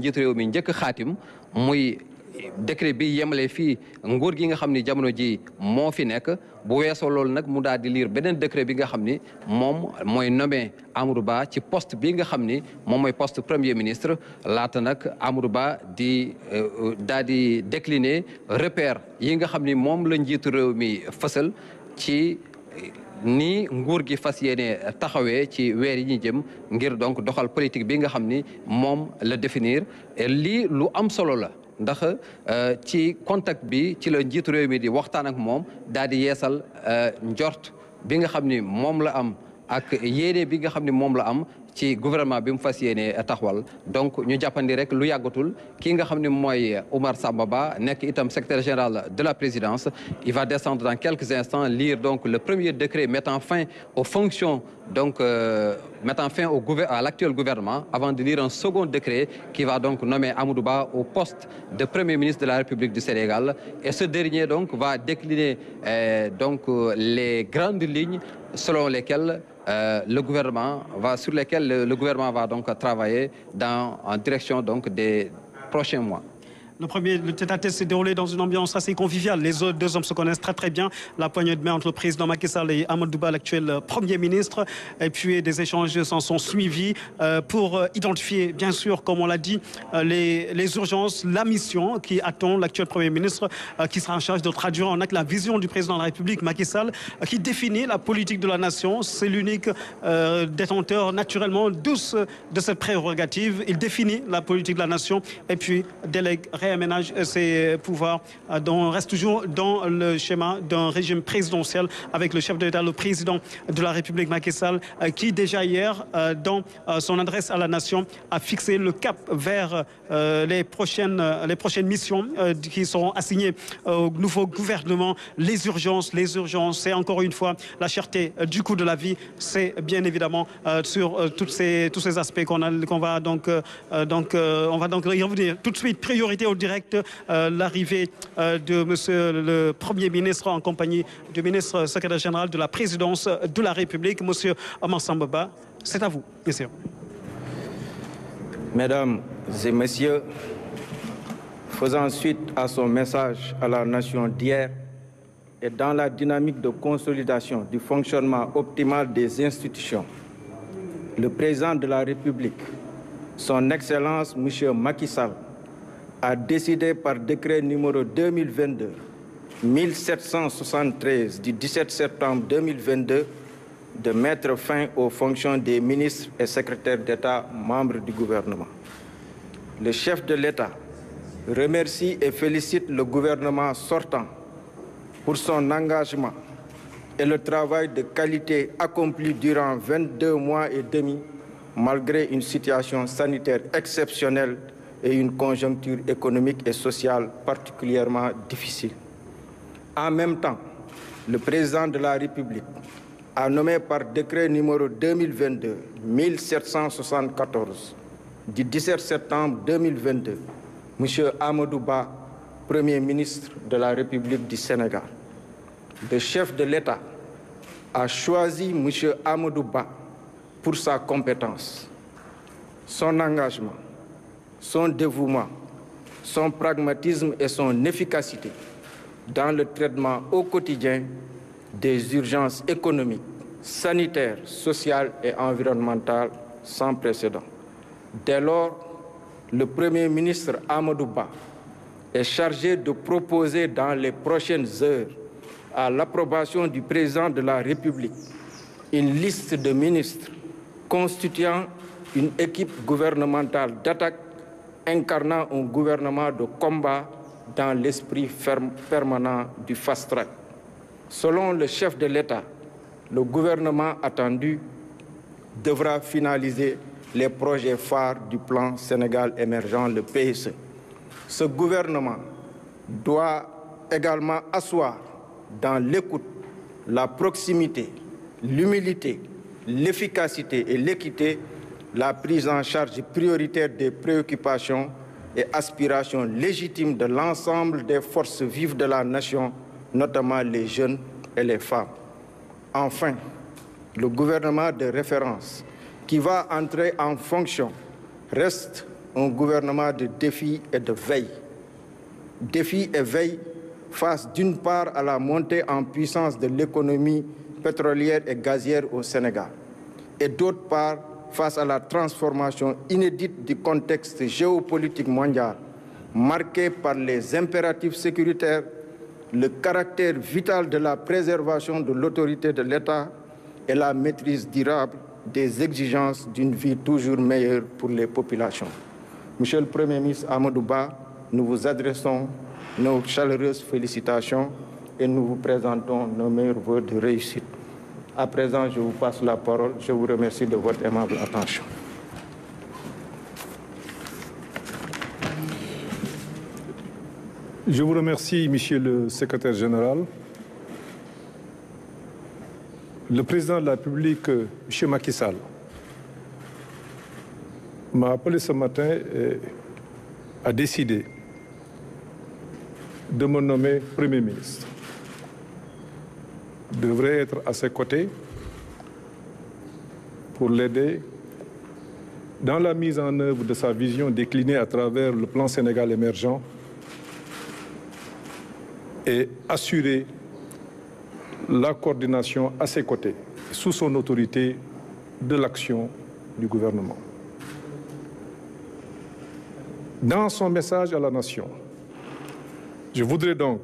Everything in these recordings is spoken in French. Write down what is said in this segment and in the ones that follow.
njiitu réew mi njëkk xaatim muy décret bi yemale fii nguur gi nga xam ni jamono ji moo fi nekk bu weesoo loolu nag mu daal di lire beneen décret bi nga xam ni moom mooy nommé Amadou Ba ci poste bi nga xam ni moom mooy poste premier ministre laata nag Amadou Ba di daal di décliner repère yi nga xam ni moom la njiitu réew mi fësal ci ni nguur gi fas yéene taxawee ci weer yi ñu jëm ngir donc doxal politique bi nga xam ni moom la définir et lii lu am solo la ndax ci contact bi ci la njiitu réew mi di waxtaan ak moom daal di yeesal njort bi nga xam ni moom la am ak yéene bi nga xam ni moom la am ci gouvernement bi mu fas yéene taxawal donc ñu jàppandi rek lu yàggatul kii nga xam ne mooy Oumar Samba Ba nekk itam secrétaire général de la présidence il va descendre dans quelques instants lire donc le premier décret mettant fin aux fonctions donc mettant fin à l'actuel gouvernement avant de lire un second décret qui va donc nommer Amadou Ba au poste de premier ministre de la République du Sénégal et ce dernier donc va décliner donc les grandes lignes selon lesquelles sur lesquels le gouvernement va donc travailler en direction donc des prochains mois. Le tête-à-tête s'est déroulé dans une ambiance assez conviviale. Les deux hommes se connaissent très bien. La poignée de main entre le président Macky Sall et Amadou Ba, l'actuel Premier ministre. Et puis des échanges s'en sont suivis pour identifier, bien sûr, comme on l'a dit, les urgences, la mission qui attend l'actuel Premier ministre qui sera en charge de traduire en acte la vision du président de la République, Macky Sall, qui définit la politique de la nation. C'est l'unique détenteur naturellement douce de cette prérogative. Il définit la politique de la nation et puis délègue réaménage ses pouvoirs, on reste toujours dans le schéma d'un régime présidentiel avec le chef de l'État, le président de la République Macky Sall, qui déjà hier, dans son adresse à la nation, a fixé le cap vers les prochaines missions qui seront assignées au nouveau gouvernement. Les urgences, c'est encore une fois la cherté du coût de la vie, c'est bien évidemment sur tous ces aspects qu'on va donc y revenir tout de suite. Priorité au direct, l'arrivée de monsieur le Premier ministre en compagnie du ministre secrétaire général de la présidence de la République, monsieur Oumar Samba Ba. C'est à vous, messieurs. Mesdames et messieurs, faisant suite à son message à la nation d'hier et dans la dynamique de consolidation du fonctionnement optimal des institutions, le président de la République, son Excellence monsieur Macky Sall, a décidé par décret numéro 2022-1773 du 17 septembre 2022 de mettre fin aux fonctions des ministres et secrétaires d'État membres du gouvernement. Le chef de l'État remercie et félicite le gouvernement sortant pour son engagement et le travail de qualité accompli durant 22 mois et demi malgré une situation sanitaire exceptionnelle et une conjoncture économique et sociale particulièrement difficile. En même temps, le président de la République a nommé par décret numéro 2022-1774 du 17 septembre 2022 M. Amadou Ba, Premier ministre de la République du Sénégal. Le chef de l'État a choisi M. Amadou Ba pour sa compétence, son engagement, son dévouement, son pragmatisme et son efficacité dans le traitement au quotidien des urgences économiques, sanitaires, sociales et environnementales sans précédent. Dès lors, le Premier ministre Amadou Ba est chargé de proposer dans les prochaines heures à l'approbation du président de la République une liste de ministres constituant une équipe gouvernementale d'attaque incarnant un gouvernement de combat dans l'esprit permanent du fast-track. Selon le chef de l'État, le gouvernement attendu devra finaliser les projets phares du plan Sénégal émergent, le PSE. Ce gouvernement doit également asseoir dans l'écoute, la proximité, l'humilité, l'efficacité et l'équité la prise en charge prioritaire des préoccupations et aspirations légitimes de l'ensemble des forces vives de la nation, notamment les jeunes et les femmes. Enfin, le gouvernement de référence qui va entrer en fonction reste un gouvernement de défi et de veille. Défi et veille face d'une part à la montée en puissance de l'économie pétrolière et gazière au Sénégal et d'autre part face à la transformation inédite du contexte géopolitique mondial marqué par les impératifs sécuritaires, le caractère vital de la préservation de l'autorité de l'État et la maîtrise durable des exigences d'une vie toujours meilleure pour les populations. Monsieur le Premier ministre Amadou Ba, nous vous adressons nos chaleureuses félicitations et nous vous présentons nos meilleurs vœux de réussite. À présent, je vous passe la parole. Je vous remercie de votre aimable attention. Je vous remercie, Monsieur le Secrétaire général. Le Président de la République, M. Macky Sall, m'a appelé ce matin et a décidé de me nommer Premier ministre. Je devrais être à ses côtés pour l'aider dans la mise en œuvre de sa vision déclinée à travers le plan Sénégal émergent et assurer la coordination à ses côtés, sous son autorité, de l'action du gouvernement. Dans son message à la nation, je voudrais donc,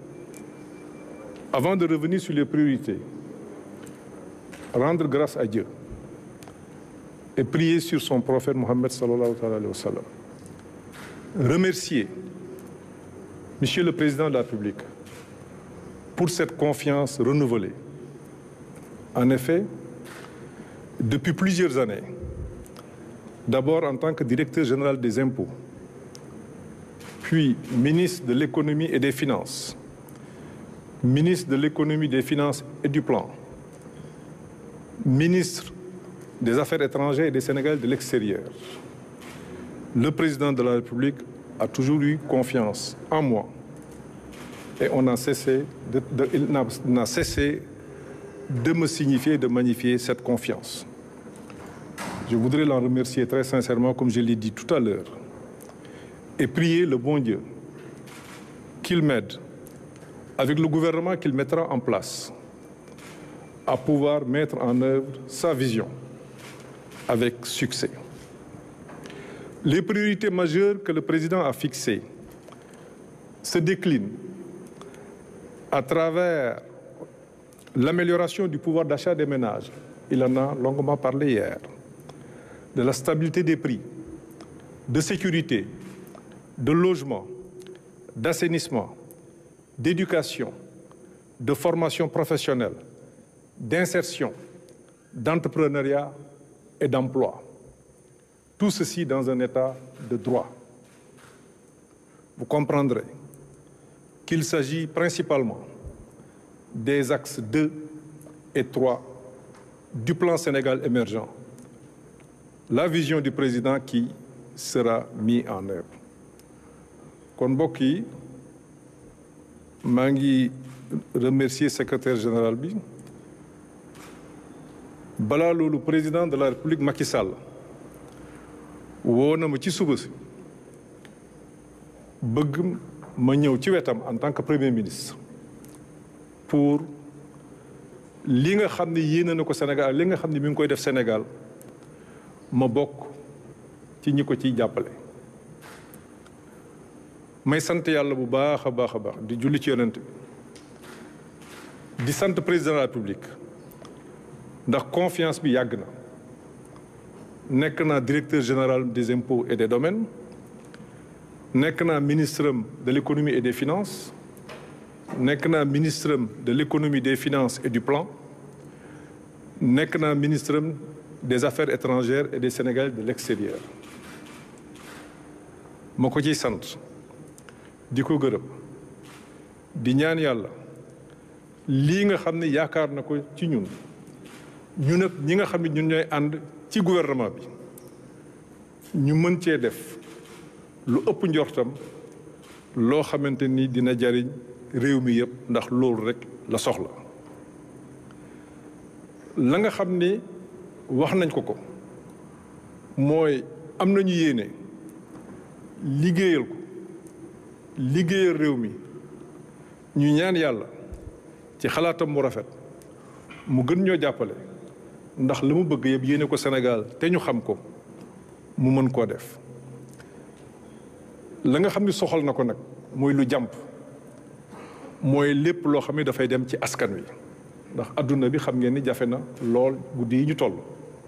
avant de revenir sur les priorités, rendre grâce à Dieu et prier sur son prophète Mohammed sallallahu alayhi wa sallam. Remercier Monsieur le Président de la République pour cette confiance renouvelée. En effet, depuis plusieurs années, d'abord en tant que directeur général des impôts, puis ministre de l'économie et des finances, ministre de l'économie, des finances et du plan, ministre des Affaires étrangères et des Sénégalais de l'extérieur, le Président de la République a toujours eu confiance en moi et on n'a cessé il n'a cessé de me signifier, de magnifier cette confiance. Je voudrais l'en remercier très sincèrement, comme je l'ai dit tout à l'heure, et prier le bon Dieu qu'il m'aide, avec le gouvernement qu'il mettra en place, à pouvoir mettre en œuvre sa vision avec succès. Les priorités majeures que le président a fixées se déclinent à travers l'amélioration du pouvoir d'achat des ménages. Il en a longuement parlé hier. De la stabilité des prix, de sécurité, de logement, d'assainissement, d'éducation, de formation professionnelle, d'insertion, d'entrepreneuriat et d'emploi. Tout ceci dans un état de droit. Vous comprendrez qu'il s'agit principalement des axes 2 et 3 du plan Sénégal émergent, la vision du président qui sera mise en œuvre. Kon mbokk yi, maa ngi remercier secrétaire général bi. Balaa loolu président de la République Macky Sall woo na ma ci suba si bëgg ma ñëw ci wetam en tant que premier ministre pour li nga xam ne yéene na ko Sénégal, li nga xam ne mi ngi koy def Sénégal, ma bokk ci ñi ko ciy jàppale. May sant yàlla bu baax a baax a baax di julli ci yonent bi di sant président de la République ndax confiance bi yàgg na. Nekk naa directeur général des impôts et des domaines, nekk naa ministre de l'économie et des finances, nekk naa ministre de l'économie, des finances et du plan, nekk naa ministre des Affaires étrangères et des Sénégalais de l'extérieur. ma ko ciy sant di ko gërëm di ñaan yàlla lii nga xam ne yaakaar na ko ci ñun nag ñi nga xam ne ñun ñooy ànd ci gouvernement bi ñu mën cee def lu ëpp njortam loo xamante ni dina jariñ réew mi yëpp ndax loolu rek la soxla. la nga xam ni wax nañ ko mooy am nañu yéene liggéeyal ko liggéeyal réew mi ñu ñaan yàlla ci xalaatam mu rafet mu gën ñoo jàppale ndax la mu bëgg yëpp yéene ko Sénégal te ñu xam ko mu mën koo def la nga xam ni soxal na ko nag mooy lu jàmp mooy lépp loo xam ne dafay dem ci askan wi ndax adduna bi xam ngeen ni jafe na lool guddi yi ñu toll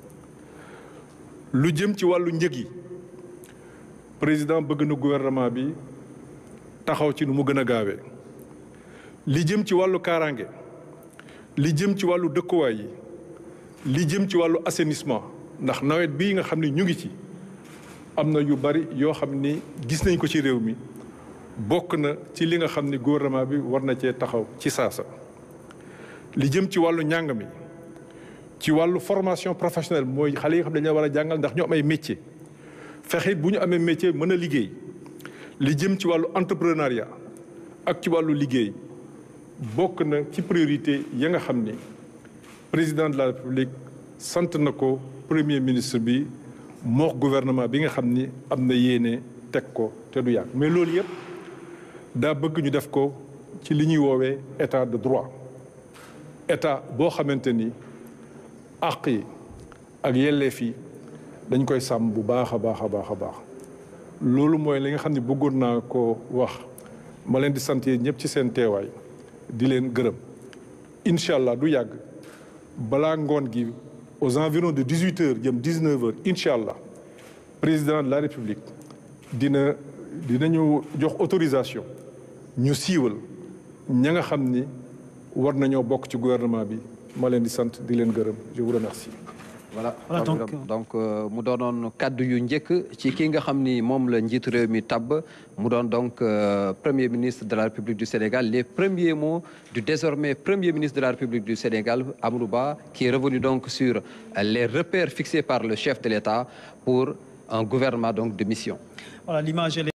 lu jëm ci wàllu njëg yi président bëgg na gouvernement bi taxaw ci nu mu gën a gaawee li jëm ci wàllu kaaraange li jëm ci wàllu dëkkuwaay yi li jëm ci wàllu assainissement ndax nawet bii nga xam ne ñu ngi ci am na yu bari yoo xam ni gis nañ ko ci réew mi bokk na ci li nga xam ni gouvernement bi war na cee taxaw ci saasa li jëm ci wàllu njàng mi ci wàllu formation professionnelle mooy xale yi nga xam ne dañu war a jàngal ndax ñu am ay métier fexe bu ñu amee métier mën a liggéey li jëm ci wàllu entrepreneuriat ak ci wàllu liggéey bokk na ci priorité ya nga xam ni président de la république sant na ko premier ministre bi moo gouvernement bi nga xam ni am na yéene teg ko te du yàgg mais loolu yëpp daa bëgg ñu def ko ci li ñuy woowee état de droit état boo xamante ni àq yi ak yelleef yi dañ koy sàmm bu baax a baax a baax a baax loolu mooy li nga xam ne bëggoon naa ko wax ma leen di sant yéen ñëpp ci seen teewaay di leen gërëm incha allah du yàgg balaa ngoon gi aux environs de 18 heures jëm 19 heures incha allah président de la république dinañu jox autorisation ñu siiwal ña nga xam ni war nañoo bokk ci gouvernement bi ma leen di sant di leen gërëm je vous remercie. voilà donc mu doonoon kaddu yu njëkk ci ki nga xam ni moom la njiitu réew mi tabb mu doon donc premier ministre de la République du Sénégal les premiers mots du désormais premier ministre de la République du Sénégal Amadou Ba qui est revenu donc sur les repères fixés par le chef de l'État pour un gouvernement donc de mission. Voilà l'image.